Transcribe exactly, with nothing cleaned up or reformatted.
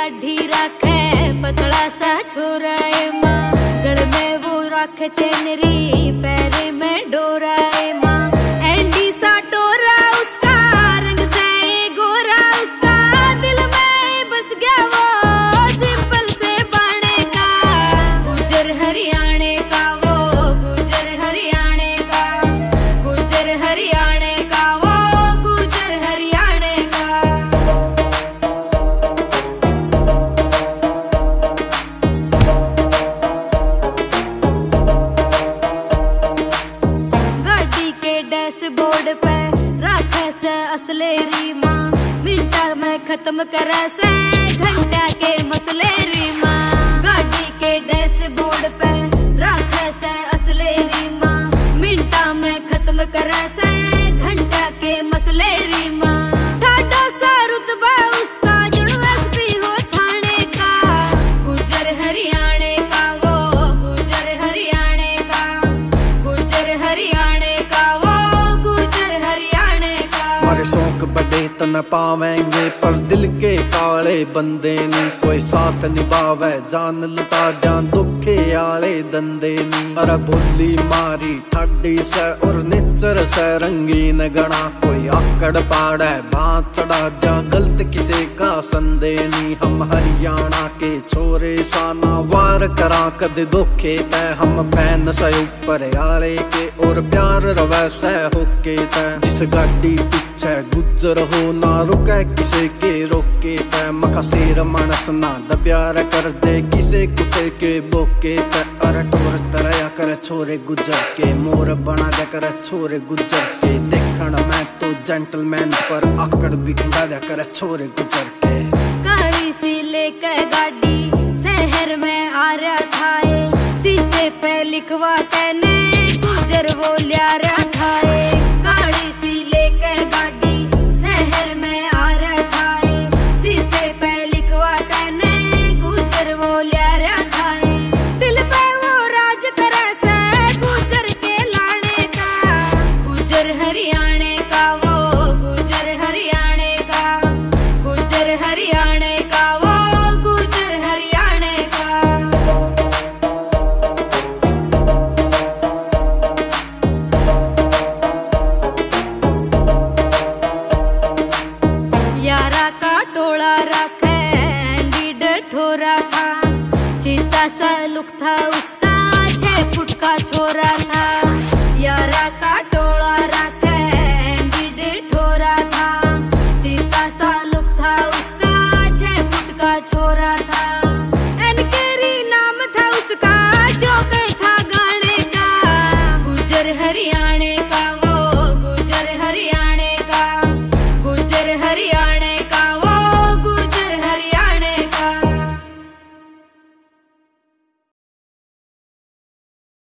गाढ़ी राखे पतला सा छोरा ए माँ, गल में वो राखे चेनरी पैरे में डोरा ए माँ। एंडी सा टोरा उसका रंग से गोरा, उसका दिल में बस गया वो सिंपल से बाणे का। गुजर हरियाणे का वो, गुजर हरियाणे का, गुजर हरियाणे का वो, गुजर हरियाणे का। गाड़ी के डैशबोर्ड पे राखे से असले रीमा, मिनटा में खत्म करे से घंटा के मसले रीमा। गाड़ी के डैशबोर्ड पे राखे से असले रीमा, मिनटा में खत्म करे से घंटा के मसले रीमा। ठाडो सा रुतबा उसका जुड़ू एसपी हो थाने का। गुजर हरियाणे का वो, गुजर हरियाणे का, गुजर हरियाणे का वो, गुजर हरियाणे का। हमारे शौक बड़े तो न पावेंगे, पर दिल के काले बंदे नी कोई साथ निभावे, जान लुटा जान दुखे आले दंदे नी। अरे भोली मारी ठाडी से और निचर से रंगीन गणा, कोई आकड़ पाड़े भात चढ़ा जा गलत किसी का संदे नी। हम हरियाणा के छोरे साना वार करा कद धोखे ते, हम फैन से ऊपर आले के और प्यार रवे से होके ते। जिस गाड़ी पीछे गुजर हो ना रुके किसे के रोके ते, मखा शेर मानस ना दब्यार कर दे किसे कुत्ते के बोके ते। अरे टोर तरया कर छोरे गुजर के, मोर बना दे कर छोरे गुजर के। देखण में तो जेंटलमैन पर आकड़ भी खड़ा दे कर छोरे गुजर के। गाड़ी सी लेके गाड़ी शहर में आ रहा था, शीशे पे लिखवा तेने गुजर वो लिया रहा था। गाड़ी सी लेके गाड़ी शहर में आ रहा था, शीशे पे लिखवा तेने गुजर वो लिया रहा था। दिल पे वो राज करे से गुजर के लाने का। गुजर हरियाणे का वो, गुजर हरियाणे का, गुजर हरियाणे का वो, गुजर हरियाणे का। यारा का टोला रखे लीड ठोरा था, चीता सा लुक था उसका छह फुट का छोरा था। यारा का टोला रखे लीड ठोरा था, चीता सा लुक था उसका छह फुट का छोरा था।